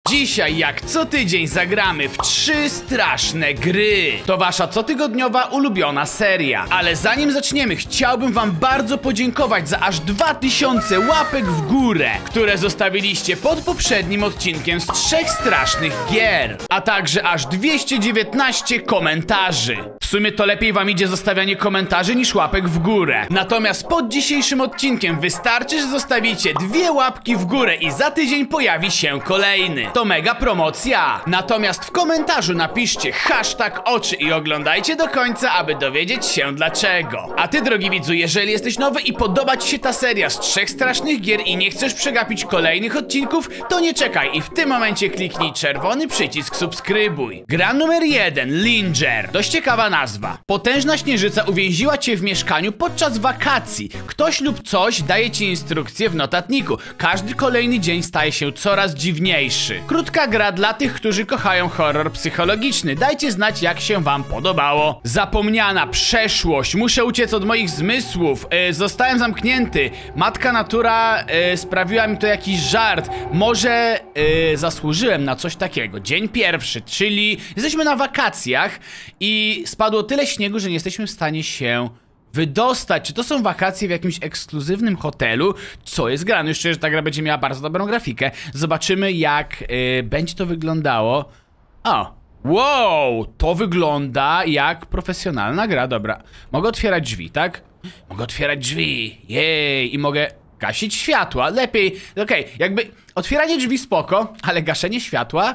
Dzisiaj, jak co tydzień, zagramy w 3 straszne gry. To wasza cotygodniowa ulubiona seria. Ale zanim zaczniemy, chciałbym wam bardzo podziękować za aż 2000 łapek w górę, które zostawiliście pod poprzednim odcinkiem z 3 strasznych gier. A także aż 219 komentarzy. W sumie to lepiej wam idzie zostawianie komentarzy niż łapek w górę. Natomiast pod dzisiejszym odcinkiem wystarczy, że zostawicie 2 łapki w górę i za tydzień pojawi się kolejny. To mega promocja. Natomiast w komentarzu napiszcie #oczy i oglądajcie do końca, aby dowiedzieć się dlaczego. A ty, drogi widzu, jeżeli jesteś nowy i podoba ci się ta seria z 3 strasznych gier i nie chcesz przegapić kolejnych odcinków, to nie czekaj i w tym momencie kliknij czerwony przycisk subskrybuj. Gra numer 1, Linger. Dość ciekawa nazwa. Potężna śnieżyca uwięziła cię w mieszkaniu podczas wakacji. Ktoś lub coś daje ci instrukcje w notatniku. Każdy kolejny dzień staje się coraz dziwniejszy. Krótka gra dla tych, którzy kochają horror psychologiczny. Dajcie znać, jak się wam podobało. Zapomniana przeszłość. Muszę uciec od moich zmysłów. Zostałem zamknięty. Matka natura sprawiła mi to jakiś żart. Może zasłużyłem na coś takiego. Dzień pierwszy, czyli jesteśmy na wakacjach i spadło tyle śniegu, że nie jesteśmy w stanie się wydostać. Czy to są wakacje w jakimś ekskluzywnym hotelu? Co jest grane? Już czuję, że ta gra będzie miała bardzo dobrą grafikę. Zobaczymy, jak będzie to wyglądało. O! Wow! To wygląda jak profesjonalna gra. Dobra. Mogę otwierać drzwi, tak? Mogę otwierać drzwi. Jej! I mogę gasić światła. Lepiej. Okej, jakby otwieranie drzwi spoko, ale gaszenie światła?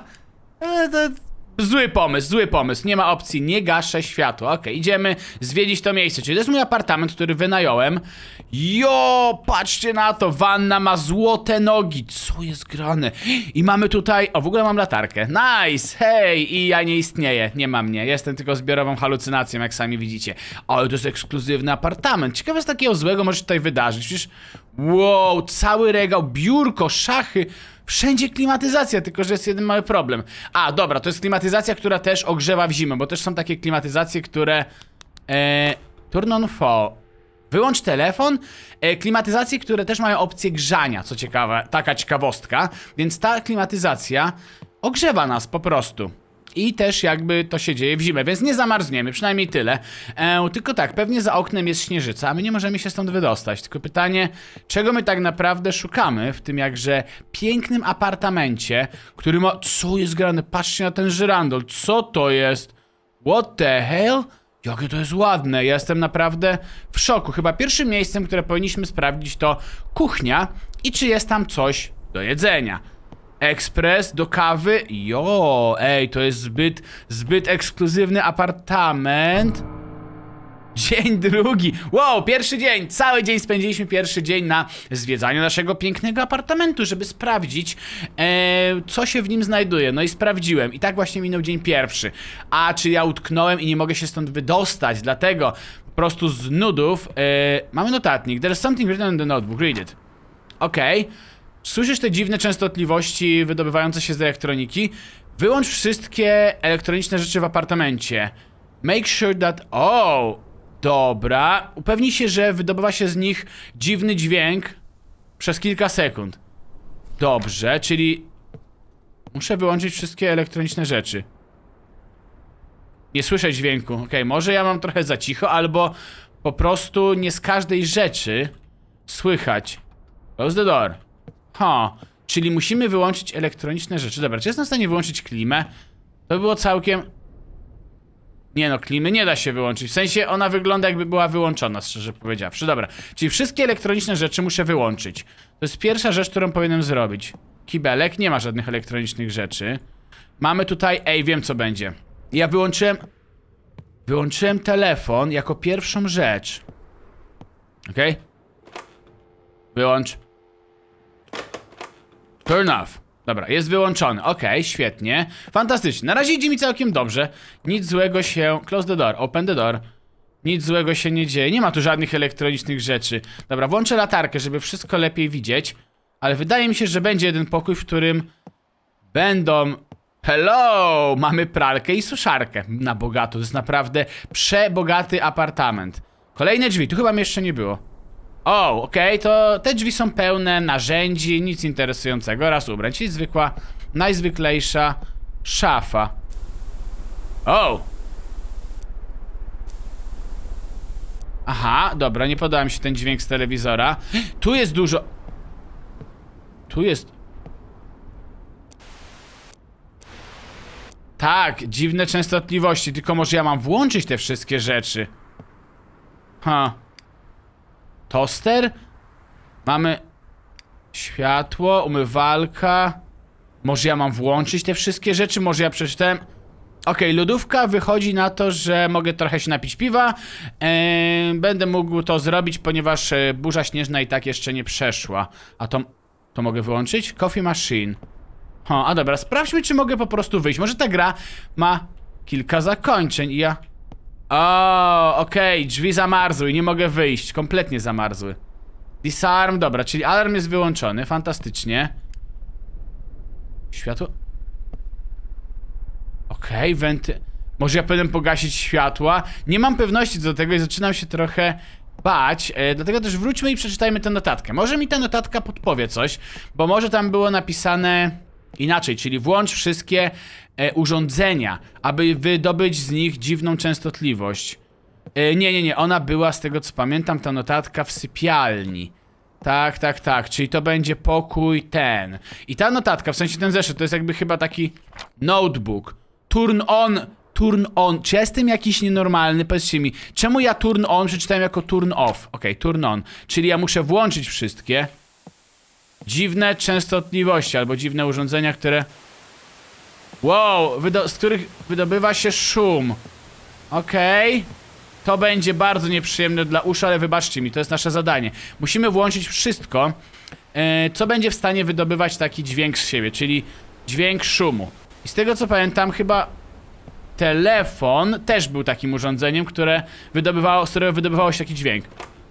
Zły pomysł, nie ma opcji, nie gaszę światła. Okej, idziemy zwiedzić to miejsce, czyli to jest mój apartament, który wynająłem. Jo, patrzcie na to, wanna ma złote nogi, co jest grane? I mamy tutaj, o, w ogóle mam latarkę, nice, hej, i ja nie istnieję, nie ma mnie, jestem tylko zbiorową halucynacją, jak sami widzicie. Ale to jest ekskluzywny apartament, ciekawe, co takiego złego może się tutaj wydarzyć, przecież, wow, cały regał, biurko, szachy. Wszędzie klimatyzacja, tylko że jest jeden mały problem. A, dobra, to jest klimatyzacja, która też ogrzewa w zimę, bo też są takie klimatyzacje, które... turn on fall. Wyłącz telefon. Klimatyzacje, które też mają opcję grzania, co ciekawe, taka ciekawostka. Więc ta klimatyzacja ogrzewa nas po prostu. I też jakby to się dzieje w zimę, więc nie zamarzniemy, przynajmniej tyle. Tylko tak, pewnie za oknem jest śnieżyca, a my nie możemy się stąd wydostać. Tylko pytanie, czego my tak naprawdę szukamy w tym jakże pięknym apartamencie, który ma... Co jest grane? Patrzcie na ten żyrandol, co to jest? What the hell? Jakie to jest ładne, ja jestem naprawdę w szoku. Chyba pierwszym miejscem, które powinniśmy sprawdzić, to kuchnia i czy jest tam coś do jedzenia. Ekspres do kawy. Jo, ej, to jest zbyt ekskluzywny apartament. Dzień drugi. Wow, pierwszy dzień. Cały dzień spędziliśmy pierwszy dzień na zwiedzaniu naszego pięknego apartamentu, żeby sprawdzić, co się w nim znajduje. No i sprawdziłem. I tak właśnie minął dzień pierwszy. A czy ja utknąłem i nie mogę się stąd wydostać, dlatego po prostu z nudów mamy notatnik. There's something written in the notebook. Read it. Okej. Słyszysz te dziwne częstotliwości wydobywające się z elektroniki? Wyłącz wszystkie elektroniczne rzeczy w apartamencie. Make sure that... O, dobra. Upewnij się, że wydobywa się z nich dziwny dźwięk przez kilka sekund. Dobrze, czyli... Muszę wyłączyć wszystkie elektroniczne rzeczy. Nie słyszę dźwięku. Okej, może ja mam trochę za cicho, albo po prostu nie z każdej rzeczy słychać. Close the door. Czyli musimy wyłączyć elektroniczne rzeczy. Dobra, czy jestem w stanie wyłączyć klimę? To było całkiem... Nie no, klimy nie da się wyłączyć. W sensie ona wygląda, jakby była wyłączona, szczerze powiedziawszy. Dobra, czyli wszystkie elektroniczne rzeczy muszę wyłączyć. To jest pierwsza rzecz, którą powinienem zrobić. Kibelek, nie ma żadnych elektronicznych rzeczy. Mamy tutaj... Ej, wiem co będzie. Ja wyłączyłem telefon jako pierwszą rzecz. Okej? Wyłącz. Turn off. Dobra, jest wyłączony. Okej, świetnie. Fantastycznie. Na razie idzie mi całkiem dobrze. Nic złego się... Close the door. Open the door. Nic złego się nie dzieje. Nie ma tu żadnych elektronicznych rzeczy. Dobra, włączę latarkę, żeby wszystko lepiej widzieć. Ale wydaje mi się, że będzie jeden pokój, w którym będą... Hello! Mamy pralkę i suszarkę. Na bogato. To jest naprawdę przebogaty apartament. Kolejne drzwi. Tu chyba mnie jeszcze nie było. Okej, to te drzwi są pełne narzędzi, nic interesującego. Raz ubrać, czyli zwykła najzwyklejsza szafa. O! Aha, dobra, nie podoba mi się ten dźwięk z telewizora. Tu jest dużo... Tu jest... Tak, dziwne częstotliwości, tylko może ja mam włączyć te wszystkie rzeczy. Toster? Mamy... Światło, umywalka... Może ja mam włączyć te wszystkie rzeczy? Może ja przeczytałem... Okej, lodówka wychodzi na to, że mogę trochę się napić piwa. Będę mógł to zrobić, ponieważ burza śnieżna i tak jeszcze nie przeszła. A to mogę wyłączyć? Coffee machine. A dobra, sprawdźmy, czy mogę po prostu wyjść. Może ta gra ma kilka zakończeń i ja... O, okej, drzwi zamarzły, nie mogę wyjść. Kompletnie zamarzły. Disarm, dobra, czyli alarm jest wyłączony, fantastycznie. Światło... Okej, wenty... Może ja powinienem pogasić światła? Nie mam pewności co do tego i zaczynam się trochę bać, dlatego też wróćmy i przeczytajmy tę notatkę. Może mi ta notatka podpowie coś, bo może tam było napisane inaczej, czyli włącz wszystkie urządzenia, aby wydobyć z nich dziwną częstotliwość. Nie, ona była, z tego co pamiętam, ta notatka w sypialni. Tak, czyli to będzie pokój ten. I ta notatka, w sensie ten zeszyt, to jest jakby chyba taki notebook. Turn on. Czy ja jestem jakiś nienormalny? Powiedzcie mi, czemu ja turn on przeczytałem jako turn off? Okej, turn on. Czyli ja muszę włączyć wszystkie dziwne częstotliwości albo dziwne urządzenia, które... Wow, z których wydobywa się szum. Okej. To będzie bardzo nieprzyjemne dla uszu, ale wybaczcie mi, to jest nasze zadanie. Musimy włączyć wszystko, co będzie w stanie wydobywać taki dźwięk z siebie, czyli dźwięk szumu. I z tego co pamiętam, chyba telefon też był takim urządzeniem, z którego wydobywało się taki dźwięk.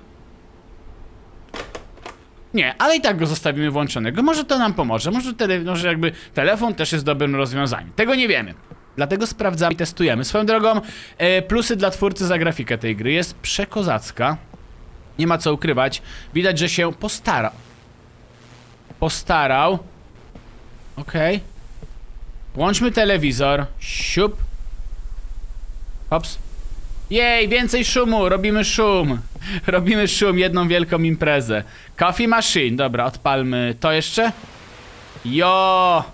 Nie, ale i tak go zostawimy włączonego. Może to nam pomoże, może jakby telefon też jest dobrym rozwiązaniem. Tego nie wiemy. Dlatego sprawdzamy i testujemy. Swoją drogą, plusy dla twórcy za grafikę tej gry. Jest przekozacka. Nie ma co ukrywać. Widać, że się postarał. Okej. Włączmy telewizor. Siup. Hops. Jej, więcej szumu, robimy szum. Robimy szum, jedną wielką imprezę. Coffee machine, dobra, odpalmy to jeszcze. Jo.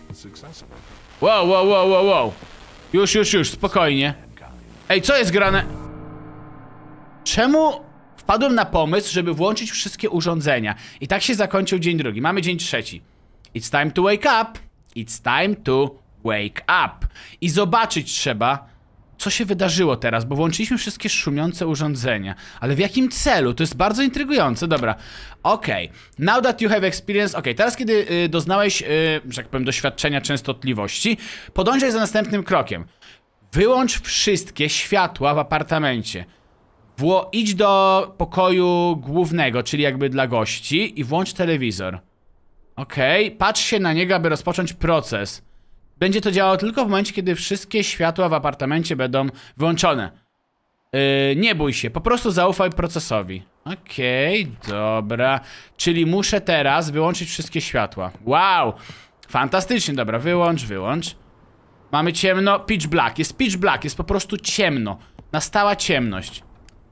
Wow. Już, spokojnie. Ej, co jest grane? Czemu wpadłem na pomysł, żeby włączyć wszystkie urządzenia? I tak się zakończył dzień drugi. Mamy dzień trzeci. It's time to wake up. It's time to wake up. I zobaczyć trzeba, co się wydarzyło teraz, bo włączyliśmy wszystkie szumiące urządzenia. Ale w jakim celu? To jest bardzo intrygujące. Dobra, okej. Now that you have experience... teraz kiedy doznałeś, że tak powiem, doświadczenia częstotliwości, podążaj za następnym krokiem. Wyłącz wszystkie światła w apartamencie. Idź do pokoju głównego, czyli jakby dla gości, i włącz telewizor. Patrz się na niego, aby rozpocząć proces. Będzie to działało tylko w momencie, kiedy wszystkie światła w apartamencie będą wyłączone. Nie bój się, po prostu zaufaj procesowi. Dobra. Czyli muszę teraz wyłączyć wszystkie światła. Wow! Fantastycznie, dobra, wyłącz. Mamy ciemno, pitch black, jest po prostu ciemno. Nastała ciemność.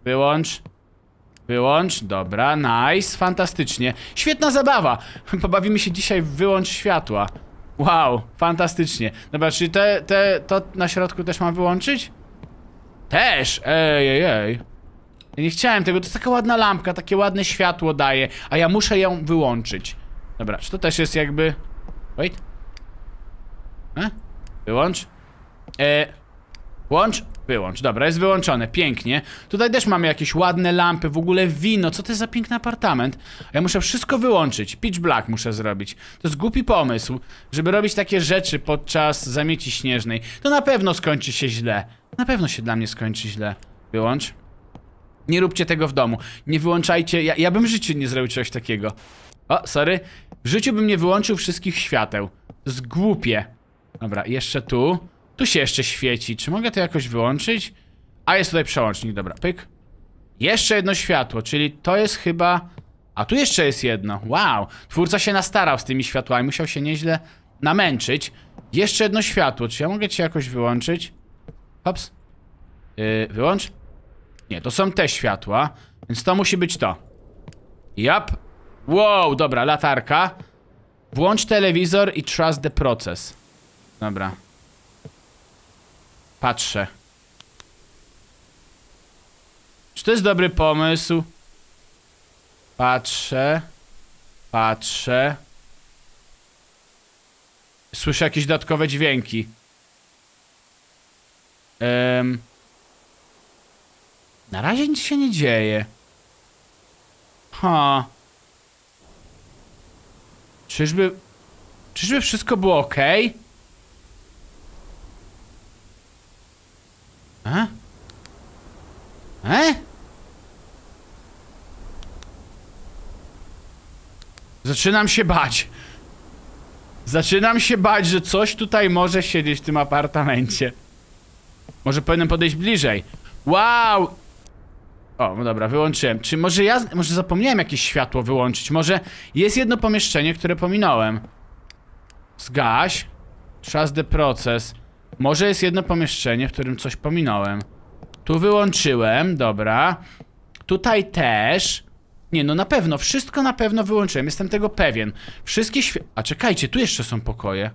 Wyłącz, dobra, nice, fantastycznie. Świetna zabawa. Pobawimy się dzisiaj w wyłącz światła. Wow, fantastycznie. Dobra, czyli to na środku też mam wyłączyć? Też! Ej. Ja nie chciałem tego, to jest taka ładna lampka, takie ładne światło daje, a ja muszę ją wyłączyć. Dobra, czy to też jest jakby... Wait. Wyłącz. Wyłącz. Dobra, jest wyłączone, pięknie. Tutaj też mamy jakieś ładne lampy, w ogóle wino. Co to jest za piękny apartament? Ja muszę wszystko wyłączyć. Pitch black muszę zrobić. To jest głupi pomysł, żeby robić takie rzeczy podczas zamieci śnieżnej. To na pewno skończy się źle. Na pewno się dla mnie skończy źle. Wyłącz. Nie róbcie tego w domu. Nie wyłączajcie. Ja bym w życiu nie zrobił czegoś takiego. O, sorry. W życiu bym nie wyłączył wszystkich świateł. To jest głupie. Dobra, jeszcze tu. Tu się jeszcze świeci. Czy mogę to jakoś wyłączyć? A jest tutaj przełącznik, dobra, pyk. Jeszcze jedno światło, czyli to jest chyba... A tu jeszcze jest jedno, wow. Twórca się nastarał z tymi światłami, musiał się nieźle namęczyć. Jeszcze jedno światło. Czy ja mogę cię jakoś wyłączyć? Hops. Wyłącz. Nie, to są te światła. Więc to musi być to. Jap. Wow, dobra, latarka. Włącz telewizor i trust the process. Dobra. Patrzę. Czy to jest dobry pomysł? Patrzę. Patrzę. Słyszę jakieś dodatkowe dźwięki. Na razie nic się nie dzieje. Czyżby wszystko było ok? Zaczynam się bać. Zaczynam się bać, że coś tutaj może siedzieć w tym apartamencie. Może powinienem podejść bliżej. Wow! O, no dobra, wyłączyłem. Czy może może zapomniałem jakieś światło wyłączyć? Może jest jedno pomieszczenie, które pominąłem. Zgaś. Trust the process. Może jest jedno pomieszczenie, w którym coś pominąłem. Tu wyłączyłem, dobra. Tutaj też. Nie, no na pewno, wszystko na pewno wyłączyłem, jestem tego pewien. Wszystkie A czekajcie, tu jeszcze są pokoje.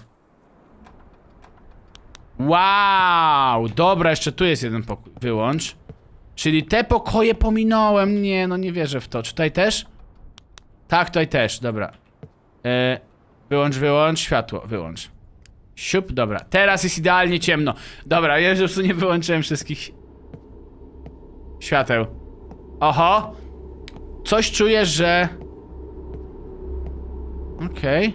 Wow! Dobra, jeszcze tu jest jeden pokój. Wyłącz. Czyli te pokoje pominąłem. Nie, no nie wierzę w to. Czy tutaj też? Tak, tutaj też, dobra. Wyłącz, światło, wyłącz. Siup, dobra. Teraz jest idealnie ciemno. Dobra, ja już nie wyłączyłem wszystkich świateł. Oho! Coś czuję, że... Okej.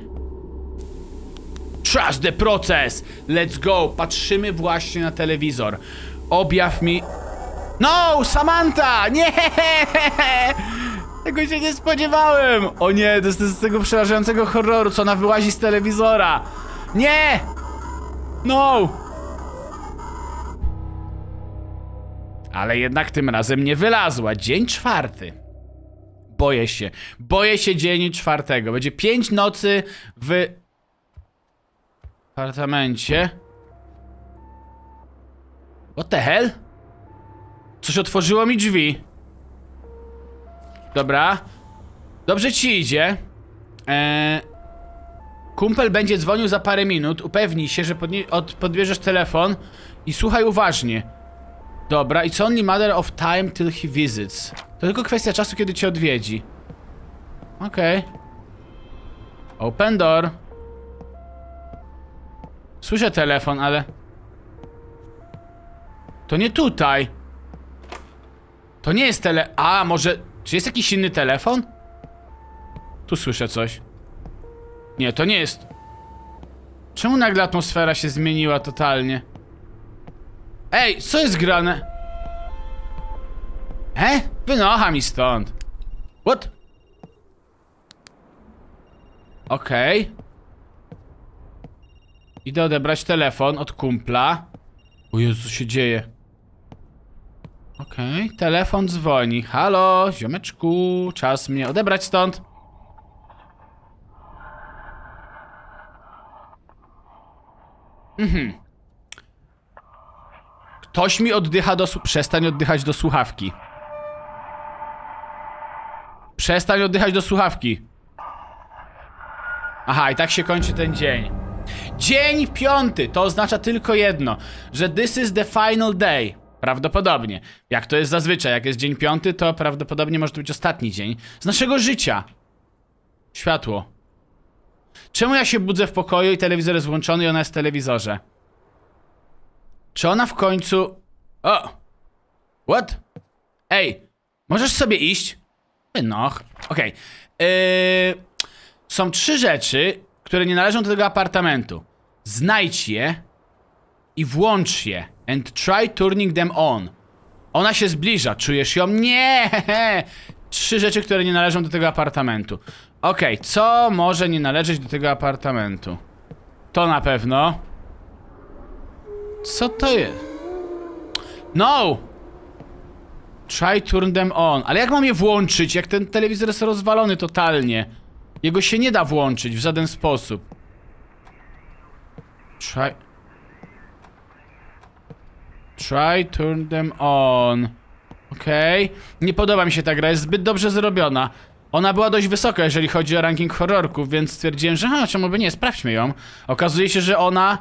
Trust the process! Let's go! Patrzymy właśnie na telewizor. Objaw mi... No! Samantha! Nie! Tego się nie spodziewałem! O nie, to jest z tego przerażającego horroru, co ona wyłazi z telewizora! Nie! No! Ale jednak tym razem nie wylazła. Dzień 4. Boję się. Boję się dzień 4. Będzie 5 nocy w apartamencie. What the hell? Coś otworzyło mi drzwi. Dobra. Dobrze ci idzie. Kumpel będzie dzwonił za parę minut. Upewnij się, że podbierzesz telefon i słuchaj uważnie. Dobra, it's only matter of time till he visits. To tylko kwestia czasu, kiedy cię odwiedzi. Okej. Open door. Słyszę telefon, ale... To nie tutaj. To nie jest A, może... Czy jest jakiś inny telefon? Tu słyszę coś. Nie, to nie jest... Czemu nagle atmosfera się zmieniła totalnie? Ej, co jest grane? Wynocha mi stąd. What? Okej. Idę odebrać telefon od kumpla. O Jezu, co się dzieje? Okej, telefon dzwoni. Halo, ziomeczku, czas mnie odebrać stąd. Ktoś mi oddycha Przestań oddychać do słuchawki. Przestań oddychać do słuchawki. Aha, i tak się kończy ten dzień. Dzień 5 to oznacza tylko jedno, że this is the final day. Prawdopodobnie. Jak to jest zazwyczaj, jak jest dzień 5, to prawdopodobnie może to być ostatni dzień z naszego życia. Światło. Czemu ja się budzę w pokoju i telewizor jest włączony i ona jest w telewizorze? Czy ona w końcu... O! What? Ej! Możesz sobie iść? No, okej. Są 3 rzeczy, które nie należą do tego apartamentu. Znajdź je i włącz je. And try turning them on. Ona się zbliża, czujesz ją? Nie! 3 rzeczy, które nie należą do tego apartamentu. Okej, co może nie należeć do tego apartamentu? To na pewno. Co to jest? No! Try turn them on. Ale jak mam je włączyć, jak ten telewizor jest rozwalony totalnie? Jego się nie da włączyć w żaden sposób. Try turn them on. Okej. Nie podoba mi się ta gra, jest zbyt dobrze zrobiona. Ona była dość wysoka, jeżeli chodzi o ranking horrorków, więc stwierdziłem, że czemu by nie, sprawdźmy ją. Okazuje się, że ona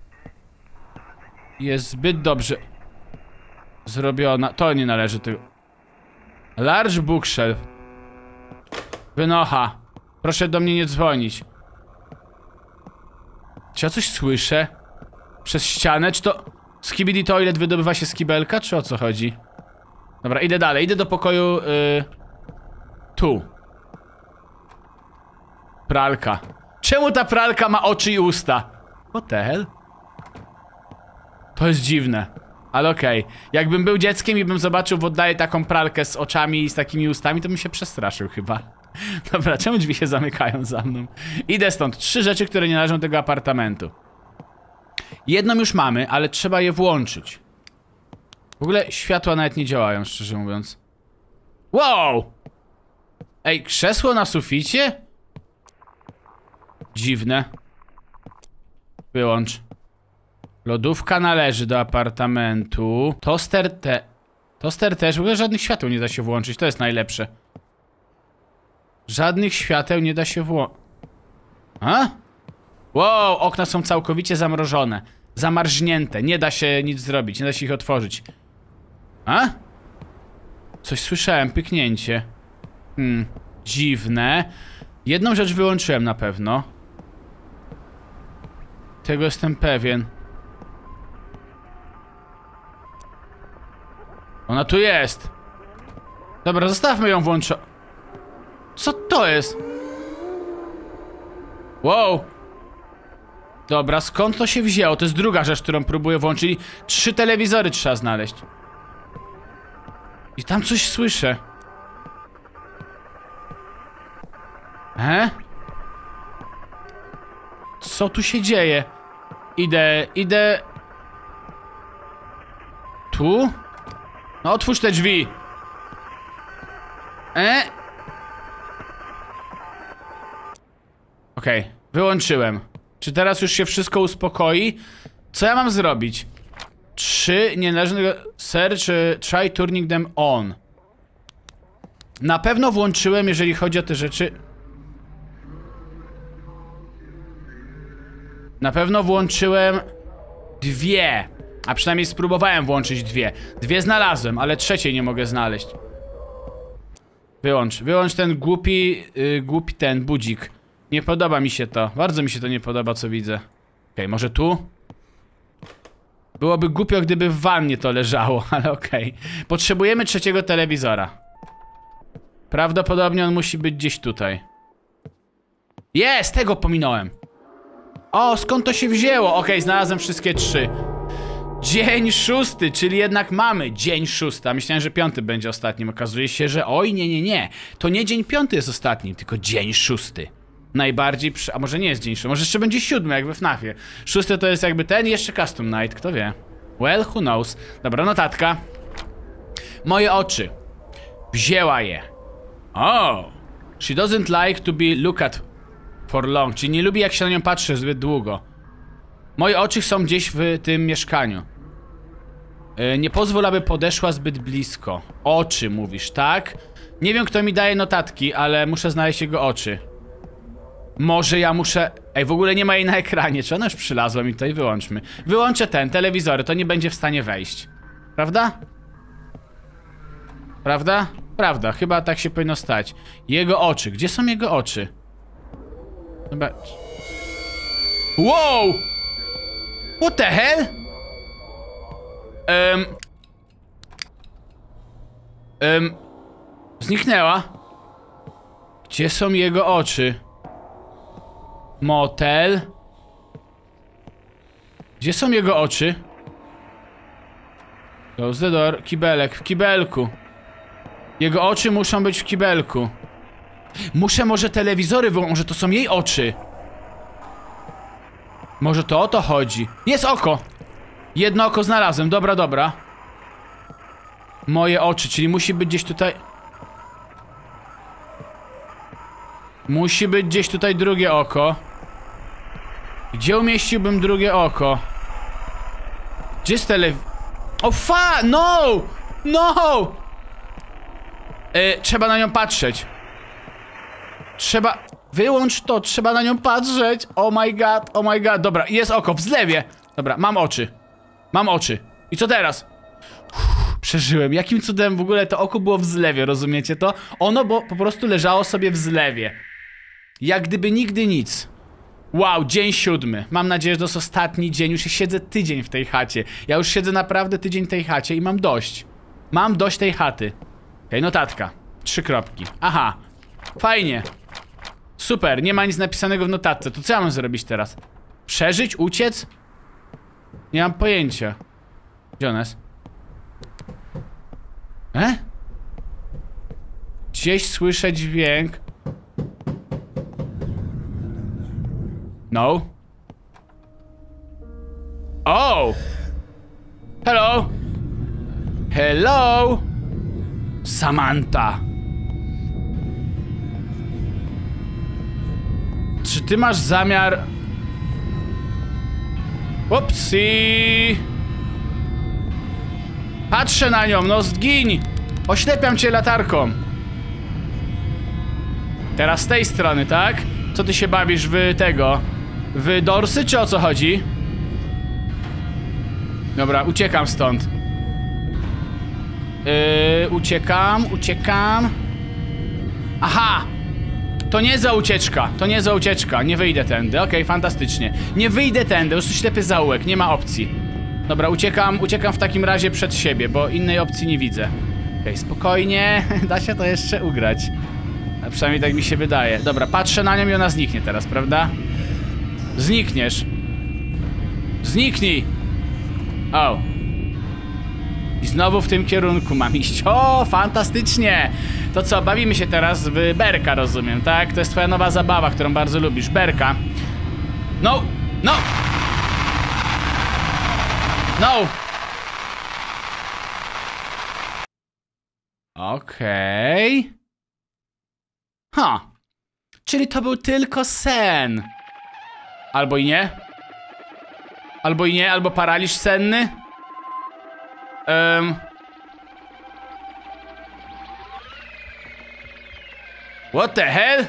jest zbyt dobrze zrobiona. To nie należy tego. Large bookshelf. Wynocha. Proszę do mnie nie dzwonić. Czy ja coś słyszę? Przez ścianę? Czy to Skibidi Toilet wydobywa się z kibelka? Czy o co chodzi? Dobra, idę dalej. Idę do pokoju... tu. Pralka. Czemu ta pralka ma oczy i usta? What the hell? To jest dziwne. Ale okej. Jakbym był dzieckiem i bym zobaczył w oddali taką pralkę z oczami i z takimi ustami, to bym się przestraszył chyba. Dobra, czemu drzwi się zamykają za mną? Idę stąd. 3 rzeczy, które nie należą do tego apartamentu. Jedną już mamy, ale trzeba je włączyć. W ogóle światła nawet nie działają, szczerze mówiąc. Wow! Ej, krzesło na suficie? Dziwne. Wyłącz. Lodówka należy do apartamentu. Toster też. W ogóle żadnych świateł nie da się włączyć. To jest najlepsze. Żadnych świateł nie da się włączyć. A? Wow, okna są całkowicie zamrożone. Zamarznięte. Nie da się nic zrobić. Nie da się ich otworzyć. A? Coś słyszałem. Pyknięcie. Dziwne. Jedną rzecz wyłączyłem na pewno. Tego jestem pewien. Ona tu jest. Dobra, zostawmy ją włączoną. Co to jest? Wow. Dobra, skąd to się wzięło? To jest druga rzecz, którą próbuję włączyć. 3 telewizory trzeba znaleźć. I tam coś słyszę. Co tu się dzieje? Idę... Tu? No otwórz te drzwi. Okej, wyłączyłem. Czy teraz już się wszystko uspokoi? Co ja mam zrobić? 3 nie należy do tego... Search, try turning them on. Na pewno włączyłem, jeżeli chodzi o te rzeczy. Na pewno włączyłem 2. A przynajmniej spróbowałem włączyć 2. 2 znalazłem, ale 3 nie mogę znaleźć. Wyłącz ten głupi ten budzik. Nie podoba mi się to. Bardzo mi się to nie podoba, co widzę. Okej, może tu? Byłoby głupio, gdyby w wannie to leżało, ale okej. Potrzebujemy 3 telewizora. Prawdopodobnie on musi być gdzieś tutaj. Jest! Tego pominąłem. O, skąd to się wzięło? Okej, znalazłem wszystkie 3. Dzień 6, czyli jednak mamy dzień 6. Myślałem, że 5 będzie ostatnim. Okazuje się, że oj, nie. To nie dzień 5 jest ostatnim, tylko dzień 6. Najbardziej a może nie jest dzień 6, może jeszcze będzie 7, jak we FNAF-ie. 6 to jest jakby ten i jeszcze Custom Night, kto wie. Well, who knows. Dobra, notatka. Moje oczy. Wzięła je. Oh. She doesn't like to be looked at for long. Czyli nie lubi, jak się na nią patrzy zbyt długo. Moje oczy są gdzieś w tym mieszkaniu. Nie pozwól, aby podeszła zbyt blisko. Oczy mówisz, tak? Nie wiem, kto mi daje notatki, ale muszę znaleźć jego oczy. Może ja muszę... Ej, w ogóle nie ma jej na ekranie. Czy ona już przylazła mi tutaj? Wyłączmy. Wyłączę telewizory, to nie będzie w stanie wejść. Prawda? Prawda? Prawda, chyba tak się powinno stać. Jego oczy. Gdzie są jego oczy? Zobacz. Wow! What the hell? Zniknęła. Gdzie są jego oczy? Motel. Gdzie są jego oczy? Close the door. Kibelek. W kibelku. Jego oczy muszą być w kibelku. Muszę może telewizory wyłączyć. Może to są jej oczy. Może to o to chodzi. Jest oko. Jedno oko znalazłem. Dobra. Moje oczy, czyli musi być gdzieś tutaj. Musi być gdzieś tutaj drugie oko. Gdzie umieściłbym drugie oko? Gdzie jest O no! No! Trzeba na nią patrzeć. Wyłącz to, trzeba na nią patrzeć. Oh my god. Dobra, jest oko w zlewie. Dobra, mam oczy. Mam oczy. I co teraz? Przeżyłem. Jakim cudem w ogóle to oko było w zlewie, rozumiecie to? Ono po prostu leżało sobie w zlewie. Jak gdyby nigdy nic. Wow, dzień 7. Mam nadzieję, że to jest ostatni dzień. Już siedzę tydzień w tej chacie. Ja już siedzę naprawdę tydzień w tej chacie i mam dość. Mam dość tej chaty. Okej, notatka. 3 kropki. Aha. Fajnie. Super, nie ma nic napisanego w notatce. To co ja mam zrobić teraz? Przeżyć? Uciec? Nie mam pojęcia. Gdzie ona jest? Gdzieś słyszę dźwięk. No. Oh! Hello! Hello! Samantha! Czy ty masz zamiar... Upsi! Patrzę na nią, no zgiń! Oślepiam cię latarką. Teraz z tej strony, tak? Co ty się bawisz w tego? W dorsy, czy o co chodzi? Dobra, uciekam stąd. Uciekam. Aha! To nie za ucieczka, nie wyjdę tędy, okej, fantastycznie. Nie wyjdę tędy, już ślepy zaułek, nie ma opcji. Dobra, uciekam w takim razie przed siebie, bo innej opcji nie widzę. Okej, spokojnie, da się to jeszcze ugrać. A przynajmniej tak mi się wydaje. Dobra, patrzę na nią i ona zniknie teraz, prawda? Znikniesz. Zniknij! O. I znowu w tym kierunku mam iść. O, fantastycznie! To co, bawimy się teraz w berka, rozumiem, tak? To jest twoja nowa zabawa, którą bardzo lubisz. Berka. No! No! No! Okej. Ha! Czyli to był tylko sen. Albo i nie. Albo i nie, albo paraliż senny. What the hell?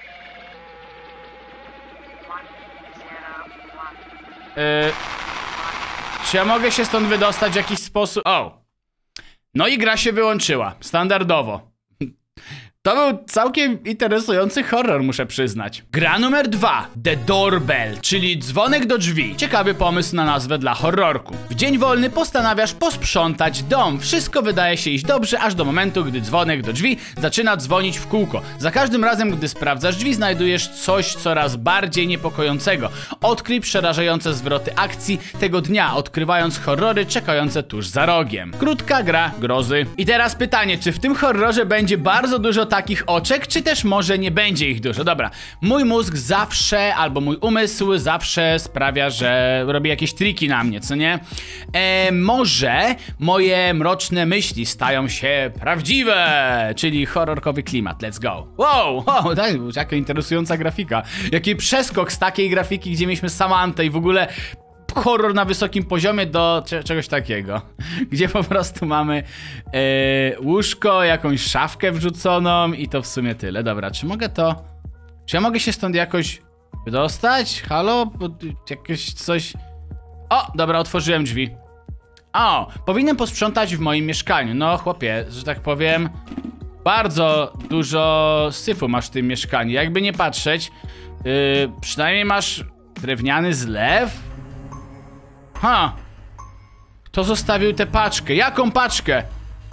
Czy ja mogę się stąd wydostać w jakiś sposób? O! No i gra się wyłączyła. Standardowo. To był całkiem interesujący horror, muszę przyznać. Gra numer 2. The Doorbell, czyli dzwonek do drzwi. Ciekawy pomysł na nazwę dla horrorku. W dzień wolny postanawiasz posprzątać dom. Wszystko wydaje się iść dobrze, aż do momentu, gdy dzwonek do drzwi zaczyna dzwonić w kółko. Za każdym razem, gdy sprawdzasz drzwi, znajdujesz coś coraz bardziej niepokojącego. Odkryj przerażające zwroty akcji tego dnia, odkrywając horrory czekające tuż za rogiem. Krótka gra grozy. I teraz pytanie, czy w tym horrorze będzie bardzo dużo takich oczek, czy też może nie będzie ich dużo? Dobra, mój mózg zawsze, albo mój umysł zawsze sprawia, że robi jakieś triki na mnie, co nie? Może moje mroczne myśli stają się prawdziwe, czyli horrorkowy klimat, let's go. Wow, jaka interesująca grafika. Jaki przeskok z takiej grafiki, gdzie mieliśmy Samanthę i w ogóle horror na wysokim poziomie do czegoś takiego, gdzie po prostu mamy łóżko, jakąś szafkę wrzuconą i to w sumie tyle. Dobra, czy ja mogę się stąd jakoś wydostać? Halo? Jakieś coś... O, dobra, otworzyłem drzwi. O, powinienem posprzątać w moim mieszkaniu. No chłopie, że tak powiem, bardzo dużo syfu masz w tym mieszkaniu. Jakby nie patrzeć, przynajmniej masz drewniany zlew. Ha! Kto zostawił tę paczkę? Jaką paczkę?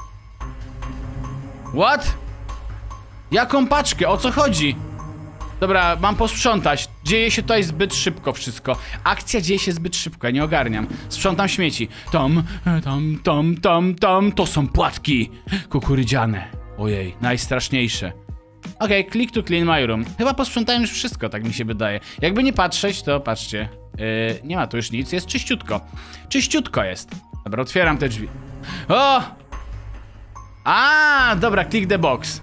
What? Jaką paczkę? O co chodzi? Dobra, mam posprzątać. Dzieje się tutaj zbyt szybko wszystko. Akcja dzieje się zbyt szybko, ja nie ogarniam. Sprzątam śmieci. To są płatki kukurydziane. Ojej, najstraszniejsze. Okej, click to clean my room. Chyba posprzątałem już wszystko, tak mi się wydaje. Jakby nie patrzeć, to patrzcie. Nie ma tu już nic, jest czyściutko. Czyściutko jest. Dobra, otwieram te drzwi. O! A, dobra, click the box.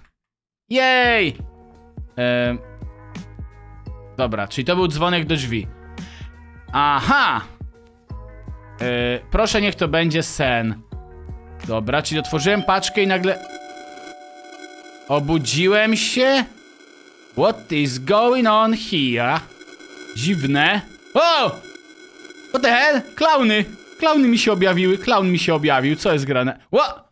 Jej! Dobra, czyli to był dzwonek do drzwi. Aha! Proszę, niech to będzie sen. Dobra, czyli otworzyłem paczkę i nagle... Obudziłem się? What is going on here? Dziwne. O! What the hell? Klauny! Klauny mi się objawiły, klaun mi się objawił. Co jest grane? What?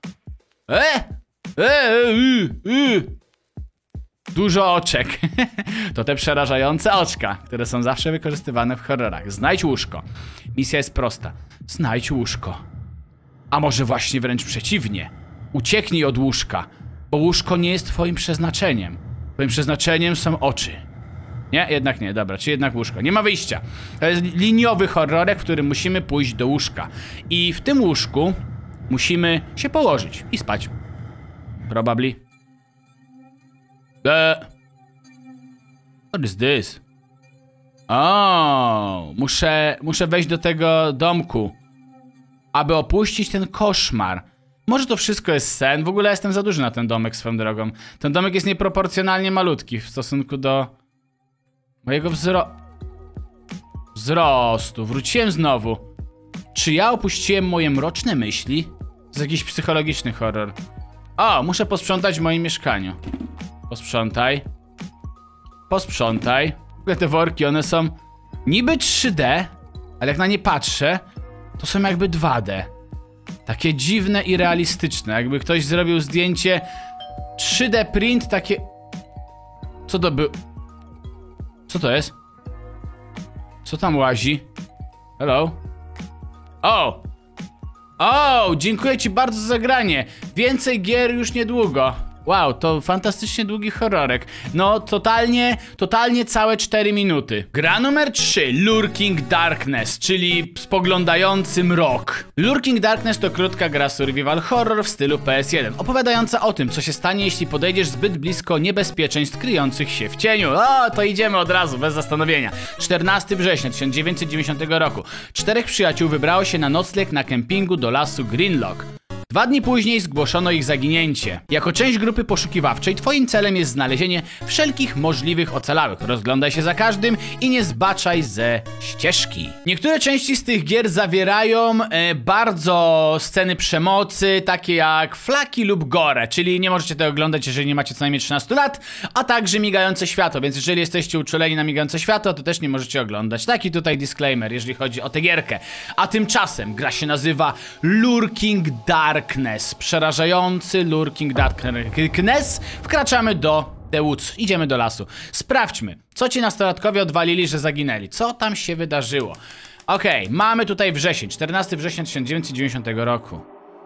Dużo oczek. To te przerażające oczka, które są zawsze wykorzystywane w horrorach. Znajdź łóżko. Misja jest prosta. Znajdź łóżko. A może właśnie wręcz przeciwnie. Ucieknij od łóżka, bo łóżko nie jest twoim przeznaczeniem. Twoim przeznaczeniem są oczy. Nie? Jednak nie. Dobra, czy jednak łóżko. Nie ma wyjścia. To jest liniowy horrorek, w którym musimy pójść do łóżka. I w tym łóżku musimy się położyć i spać. Probably. What is this? O, muszę wejść do tego domku, aby opuścić ten koszmar. Może to wszystko jest sen? W ogóle jestem za duży na ten domek swoją drogą. Ten domek jest nieproporcjonalnie malutki w stosunku do mojego wzrostu. Wróciłem znowu. Czy ja opuściłem moje mroczne myśli? To jest jakiś psychologiczny horror. O, muszę posprzątać w moim mieszkaniu. Posprzątaj. Posprzątaj. W ogóle te worki, one są niby 3D, ale jak na nie patrzę, to są jakby 2D. Takie dziwne i realistyczne. Jakby ktoś zrobił zdjęcie 3D print, takie... Co to był? Co to jest? Co tam łazi? Hello? O! O! Dziękuję ci bardzo za zagranie. Więcej gier już niedługo. Wow, to fantastycznie długi horrorek. No, totalnie całe 4 minuty. Gra numer 3, Lurking Darkness, czyli spoglądający mrok. Lurking Darkness to krótka gra survival horror w stylu PS1, opowiadająca o tym, co się stanie, jeśli podejdziesz zbyt blisko niebezpieczeństw kryjących się w cieniu. O, to idziemy od razu, bez zastanowienia. 14 września 1990 roku. 4 przyjaciół wybrało się na nocleg na kempingu do lasu Greenlock. 2 dni później zgłoszono ich zaginięcie. Jako część grupy poszukiwawczej twoim celem jest znalezienie wszelkich możliwych ocalałych. Rozglądaj się za każdym i nie zbaczaj ze ścieżki. Niektóre części z tych gier zawierają bardzo sceny przemocy, takie jak flaki lub gore, czyli nie możecie tego oglądać, jeżeli nie macie co najmniej 13 lat, a także migające światło, więc jeżeli jesteście uczuleni na migające światło, to też nie możecie oglądać. Taki tutaj disclaimer, jeżeli chodzi o tę gierkę. A tymczasem gra się nazywa Lurking Darkness. Przerażający Lurking Darkness. Wkraczamy do The Woods. Idziemy do lasu. Sprawdźmy, co ci nastolatkowie odwalili, że zaginęli. Co tam się wydarzyło? Okej, mamy tutaj wrzesień. 14 września 1990 roku.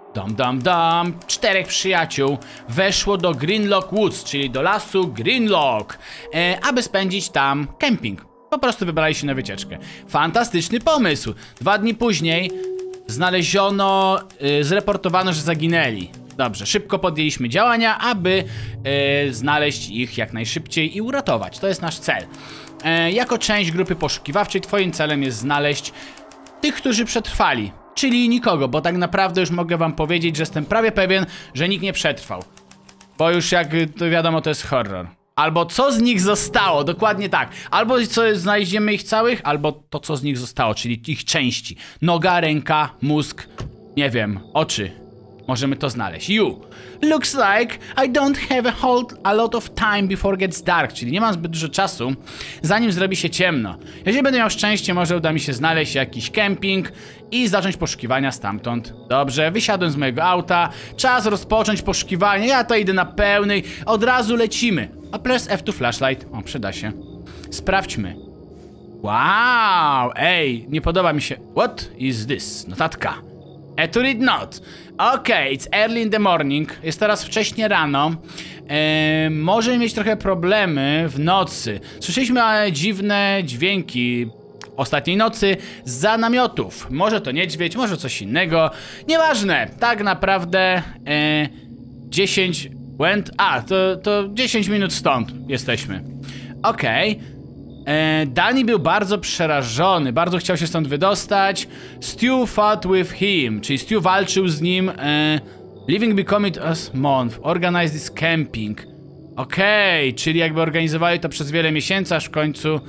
4 przyjaciół weszło do Greenlock Woods, czyli do lasu Greenlock, aby spędzić tam kemping. Po prostu wybrali się na wycieczkę. Fantastyczny pomysł. 2 dni później zreportowano, że zaginęli. Dobrze, szybko podjęliśmy działania, aby znaleźć ich jak najszybciej i uratować. To jest nasz cel. Jako część grupy poszukiwawczej twoim celem jest znaleźć tych, którzy przetrwali. Czyli nikogo, bo tak naprawdę już mogę wam powiedzieć, że jestem prawie pewien, że nikt nie przetrwał. Bo już jak to wiadomo, to jest horror. Albo co z nich zostało, dokładnie tak. Albo co znajdziemy ich całych, albo to co z nich zostało, czyli ich części. Noga, ręka, mózg, nie wiem, oczy. Możemy to znaleźć. Looks like I don't have a lot of time before gets dark. Czyli nie mam zbyt dużo czasu, zanim zrobi się ciemno. Jeżeli będę miał szczęście, może uda mi się znaleźć jakiś kemping i zacząć poszukiwania stamtąd. Dobrze, wysiadłem z mojego auta. Czas rozpocząć poszukiwanie. Ja to idę na pełnej. Od razu lecimy. A press F2 flashlight. O, przyda się. Sprawdźmy. Wow, ej, nie podoba mi się. What is this? Notatka. To read not. Okay, it's early in the morning. Jest teraz wcześnie rano. Możemy mieć trochę problemy w nocy. Słyszeliśmy dziwne dźwięki ostatniej nocy zza namiotów. Może to niedźwiedź, może coś innego. Nieważne. Tak naprawdę 10 went... to 10 minut stąd jesteśmy. Okej. Danny był bardzo przerażony, bardzo chciał się stąd wydostać. Stu fought with him, czyli Stu walczył z nim. Living become it as month, organize this camping. Okej, czyli jakby organizowali to przez wiele miesięcy, aż w końcu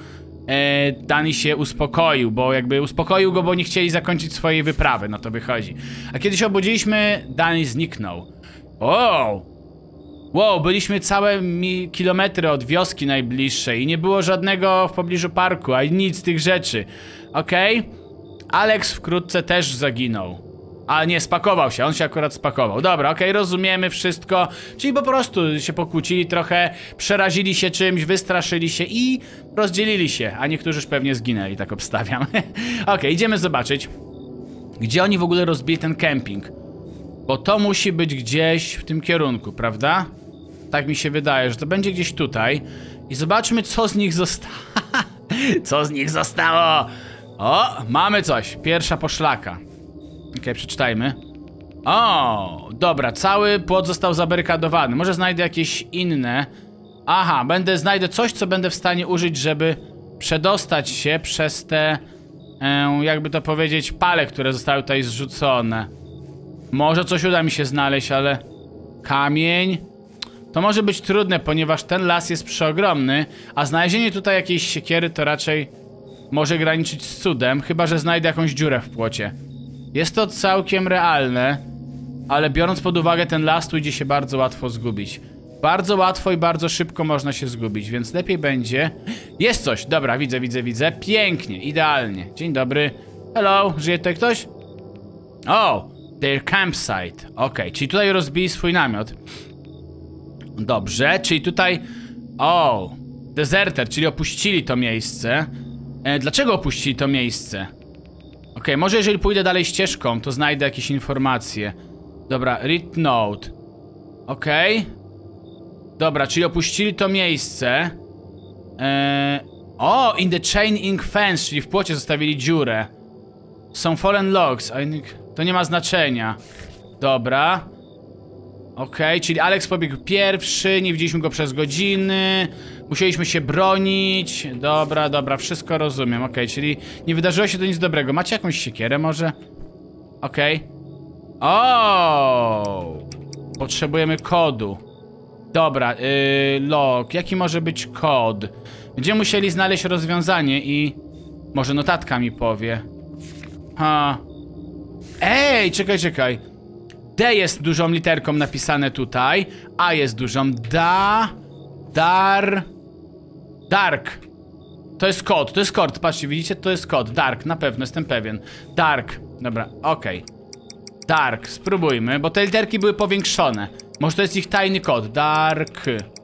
Danny się uspokoił, bo jakby uspokoił go, bo nie chcieli zakończyć swojej wyprawy, no to wychodzi. A kiedy się obudziliśmy, Danny zniknął. Wow, byliśmy całe kilometry od wioski najbliższej i nie było żadnego w pobliżu parku, a nic z tych rzeczy. Okej. Alex wkrótce też zaginął. A nie, spakował się, on się akurat spakował. Dobra, okej, rozumiemy wszystko. Czyli po prostu się pokłócili trochę, przerazili się czymś, wystraszyli się i rozdzielili się. A niektórzy już pewnie zginęli, tak obstawiam. Okej, idziemy zobaczyć, gdzie oni w ogóle rozbili ten kemping. Bo to musi być gdzieś w tym kierunku, prawda? Tak mi się wydaje, że to będzie gdzieś tutaj. I zobaczmy, co z nich zostało. Co z nich zostało? O, mamy coś. Pierwsza poszlaka. Okej, przeczytajmy. O, dobra, cały płot został zabarykadowany. Może znajdę jakieś inne. Aha, znajdę coś, co będę w stanie użyć, żeby przedostać się przez te, jakby to powiedzieć, pale, które zostały tutaj zrzucone. Może coś uda mi się znaleźć, ale kamień to może być trudne, ponieważ ten las jest przeogromny, a znalezienie tutaj jakiejś siekiery to raczej może graniczyć z cudem, chyba że znajdę jakąś dziurę w płocie. Jest to całkiem realne, ale biorąc pod uwagę ten las, tu idzie się bardzo łatwo zgubić. Bardzo łatwo i bardzo szybko można się zgubić, więc lepiej będzie... Jest coś! Dobra, widzę. Pięknie, idealnie. Dzień dobry. Hello, żyje tutaj ktoś? O! Their campsite. Okej, czyli tutaj rozbili swój namiot. Dobrze, czyli tutaj... O! Deserter, czyli opuścili to miejsce. Dlaczego opuścili to miejsce? Okej, może jeżeli pójdę dalej ścieżką, to znajdę jakieś informacje. Dobra, read note. Okej. Dobra, czyli opuścili to miejsce. O, in the chain ink fence, czyli w płocie zostawili dziurę. Są fallen logs, to nie ma znaczenia. Dobra. Okej, czyli Alex pobiegł pierwszy, nie widzieliśmy go przez godziny. Musieliśmy się bronić. Dobra, wszystko rozumiem. Okej, czyli nie wydarzyło się to nic dobrego. Macie jakąś siekierę może? Okej. O! Potrzebujemy kodu. Dobra, log. Jaki może być kod? Będziemy musieli znaleźć rozwiązanie i... Może notatka mi powie. Ej, czekaj. D jest dużą literką napisane tutaj, A jest dużą. Dark. To jest kod, patrzcie, widzicie? To jest kod, dark, na pewno, jestem pewien. Dark, dobra, okej. Dark, spróbujmy, bo te literki były powiększone. Może to jest ich tajny kod, dark.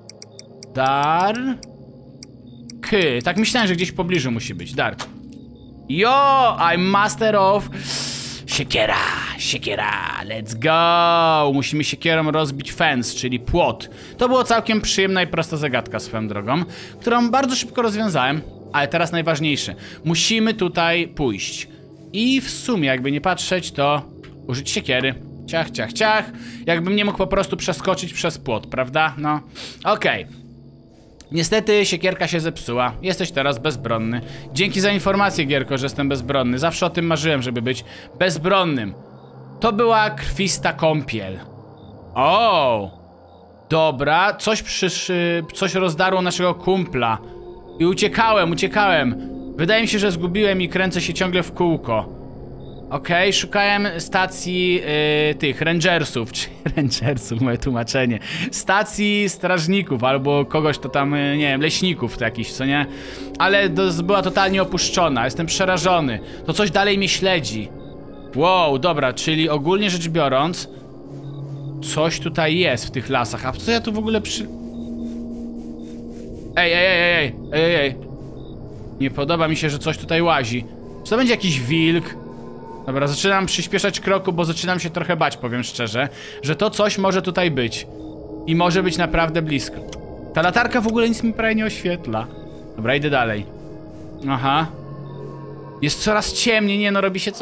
Tak myślałem, że gdzieś w pobliżu musi być, dark. Yo, I'm master of... Siekiera, let's go! Musimy siekierą rozbić fence, czyli płot. To było całkiem przyjemna i prosta zagadka swoją drogą, którą bardzo szybko rozwiązałem, ale teraz najważniejsze. Musimy tutaj pójść. I w sumie, jakby nie patrzeć, to użyć siekiery. Ciach. Jakbym nie mógł po prostu przeskoczyć przez płot, prawda? No, okej. Niestety siekierka się zepsuła. Jesteś teraz bezbronny. Dzięki za informację, Gierko, że jestem bezbronny. Zawsze o tym marzyłem, żeby być bezbronnym. To była krwista kąpiel. O! Dobra, coś rozdarło naszego kumpla. I uciekałem. Wydaje mi się, że zgubiłem i kręcę się ciągle w kółko. Okej, szukałem stacji tych rangersów, czy rangersów, moje tłumaczenie. Stacji strażników albo kogoś to tam, nie wiem, leśników to jakiś, co nie? Ale była totalnie opuszczona, jestem przerażony. To coś dalej mnie śledzi. Wow, dobra, czyli ogólnie rzecz biorąc, coś tutaj jest w tych lasach. A co ja tu w ogóle Ej. Nie podoba mi się, że coś tutaj łazi. Czy to będzie jakiś wilk? Dobra, zaczynam przyspieszać kroku, bo zaczynam się trochę bać, powiem szczerze, że to coś może tutaj być. I może być naprawdę blisko. Ta latarka w ogóle nic mi prawie nie oświetla. Dobra, idę dalej. Aha. Jest coraz ciemniej, nie no, robi się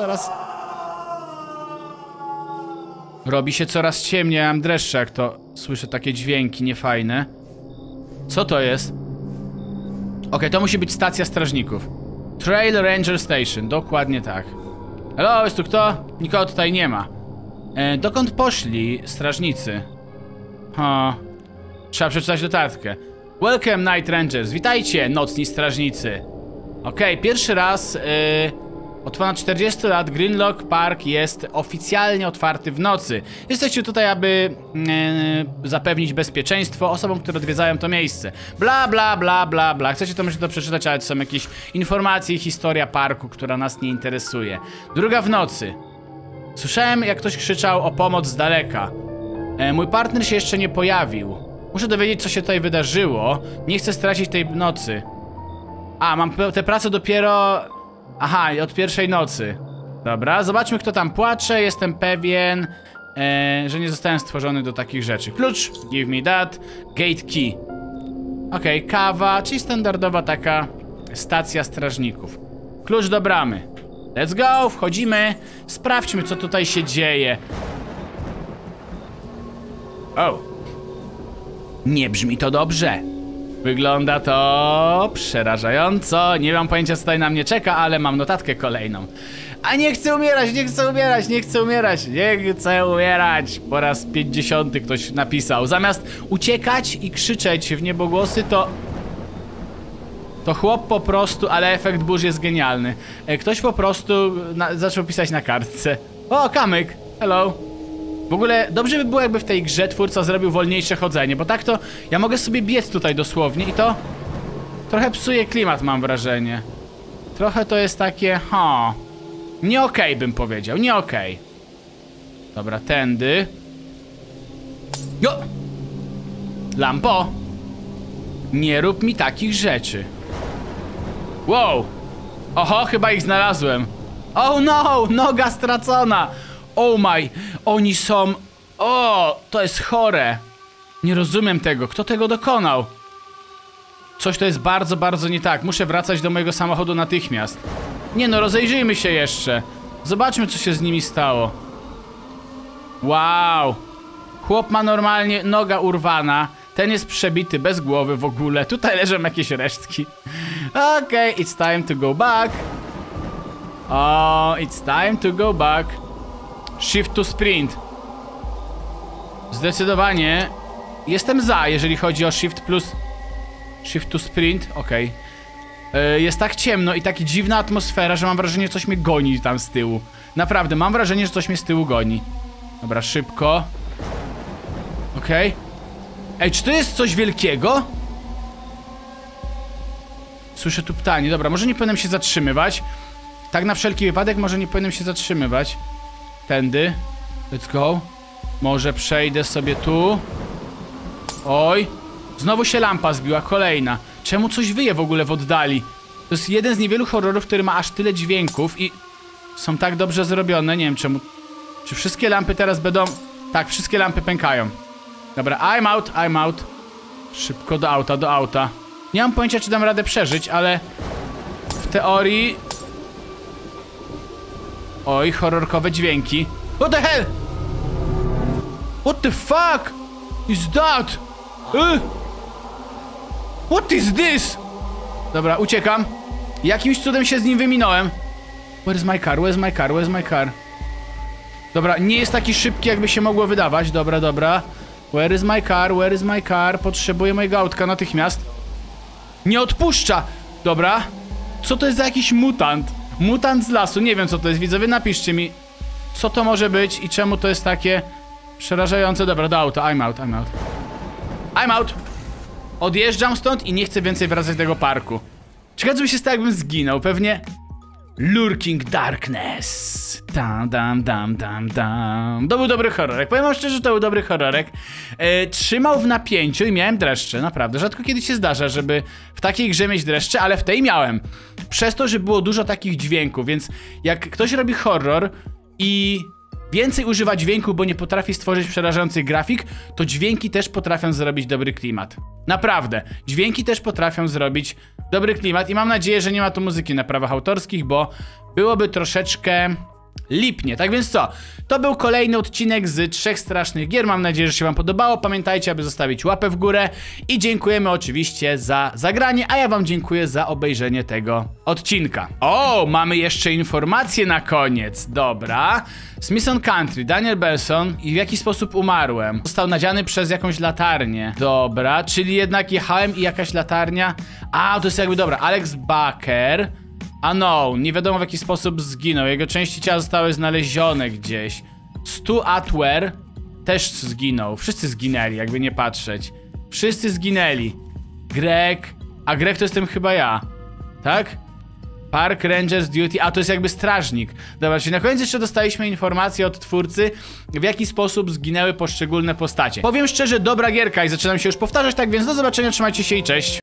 coraz ciemniej, ja mam dreszcze, jak to słyszę takie dźwięki niefajne. Co to jest? Okej, to musi być stacja strażników. Trail Ranger Station, dokładnie tak. Hello, jest tu kto? Nikogo tutaj nie ma. Dokąd poszli strażnicy? Trzeba przeczytać notatkę. Welcome, Night Rangers. Witajcie, nocni strażnicy. Okej, pierwszy raz od ponad 40 lat Greenlock Park jest oficjalnie otwarty w nocy. Jesteście tutaj, aby zapewnić bezpieczeństwo osobom, które odwiedzają to miejsce. Bla, bla, bla, bla, bla. Chcecie to, możecie to przeczytać, ale to są jakieś informacje i historia parku, która nas nie interesuje. Druga w nocy. Słyszałem, jak ktoś krzyczał o pomoc z daleka. Mój partner się jeszcze nie pojawił. Muszę dowiedzieć, co się tutaj wydarzyło. Nie chcę stracić tej nocy. A, mam tę pracę dopiero... Aha, od pierwszej nocy. Dobra, zobaczmy, kto tam płacze. Jestem pewien, że nie zostałem stworzony do takich rzeczy. Klucz, give me that. Gate key. Okej, kawa, czyli standardowa taka stacja strażników. Klucz do bramy. Let's go, wchodzimy. Sprawdźmy, co tutaj się dzieje. O. Nie brzmi to dobrze. Wygląda to przerażająco. Nie mam pojęcia, co tutaj na mnie czeka, ale mam notatkę kolejną. A nie chcę umierać, nie chcę umierać, nie chcę umierać, nie chcę umierać. Po raz 50 ktoś napisał. Zamiast uciekać i krzyczeć w niebogłosy, to chłop po prostu, ale efekt burz jest genialny. Ktoś po prostu zaczął pisać na kartce. O, kamyk, hello. W ogóle dobrze by było, jakby w tej grze twórca zrobił wolniejsze chodzenie, bo tak to ja mogę sobie biec tutaj dosłownie i to trochę psuje klimat, mam wrażenie. Trochę to jest takie, nie okej, bym powiedział, nie okej. Dobra, tędy. Jo! Lampo! Nie rób mi takich rzeczy. Wow! Oho, chyba ich znalazłem. Oh no! Noga stracona! Oh my! Oni są... O! To jest chore! Nie rozumiem tego. Kto tego dokonał? Coś to jest bardzo, bardzo nie tak. Muszę wracać do mojego samochodu natychmiast. Nie no, rozejrzyjmy się jeszcze. Zobaczmy, co się z nimi stało. Wow! Chłop ma normalnie noga urwana. Ten jest przebity, bez głowy w ogóle. Tutaj leżą jakieś resztki. Okej, it's time to go back. Oh, it's time to go back. Shift to sprint. Zdecydowanie jestem za, jeżeli chodzi o shift plus... Shift to sprint, okej. Jest tak ciemno i taka dziwna atmosfera, że mam wrażenie, że coś mnie goni tam z tyłu. Naprawdę, mam wrażenie, że coś mnie z tyłu goni. Dobra, szybko. Okej. Ej, czy to jest coś wielkiego? Słyszę tu ptanie. Dobra, może nie powinienem się zatrzymywać. Tak na wszelki wypadek może nie powinienem się zatrzymywać. Tędy. Let's go. Może przejdę sobie tu. Oj. Znowu się lampa zbiła, kolejna. Czemu coś wyje w ogóle w oddali? To jest jeden z niewielu horrorów, który ma aż tyle dźwięków i są tak dobrze zrobione. Nie wiem czemu. Czy wszystkie lampy teraz będą... Tak, wszystkie lampy pękają. Dobra, I'm out. Szybko do auta, do auta. Nie mam pojęcia, czy dam radę przeżyć, ale w teorii... Oj, horrorkowe dźwięki. What the hell? What the fuck is that? What is this? Dobra, uciekam. Jakimś cudem się z nim wyminąłem. Where's my car? Where's my car? Where's my car? Dobra, nie jest taki szybki, jakby się mogło wydawać. Dobra, dobra. Where is my car? Where is my car? Potrzebuję mojego autka natychmiast. Nie odpuszcza! Dobra. Co to jest za jakiś mutant? Mutant z lasu. Nie wiem, co to jest. Widzowie, napiszcie mi, co to może być i czemu to jest takie przerażające. Dobra, do auta. I'm out. Odjeżdżam stąd i nie chcę więcej wracać do tego parku. Ciekawe, co by się stało, jakbym zginął. Pewnie... Lurking Darkness. To był dobry horrorek. Powiem wam szczerze, że to był dobry horrorek. Trzymał w napięciu i miałem dreszcze, naprawdę. Rzadko kiedy się zdarza, żeby w takiej grze mieć dreszcze, ale w tej miałem. Przez to, że było dużo takich dźwięków, więc jak ktoś robi horror i więcej używa dźwięku, bo nie potrafi stworzyć przerażających grafik, to dźwięki też potrafią zrobić dobry klimat. Naprawdę. Dźwięki też potrafią zrobić dobry klimat i mam nadzieję, że nie ma tu muzyki na prawach autorskich, bo byłoby troszeczkę lipnie. Tak więc co? To był kolejny odcinek z 3 strasznych gier. Mam nadzieję, że się wam podobało. Pamiętajcie, aby zostawić łapę w górę i dziękujemy oczywiście za zagranie, a ja wam dziękuję za obejrzenie tego odcinka. O, mamy jeszcze informacje na koniec. Dobra. Smithson Country, Daniel Belson i w jaki sposób umarłem. Został nadziany przez jakąś latarnię. Dobra, czyli jednak jechałem i jakaś latarnia. A, to jest jakby, dobra, Alex Baker. Unknown, nie wiadomo w jaki sposób zginął. Jego części ciała zostały znalezione gdzieś. Stu Atware też zginął. Wszyscy zginęli, jakby nie patrzeć. Wszyscy zginęli. Greg. A Greg to jestem chyba ja. Tak? Park Rangers Duty. A to jest jakby strażnik. Dobra, czyli na koniec jeszcze dostaliśmy informację od twórcy, w jaki sposób zginęły poszczególne postacie. Powiem szczerze, dobra gierka i zaczynam się już powtarzać, tak więc do zobaczenia, trzymajcie się i cześć.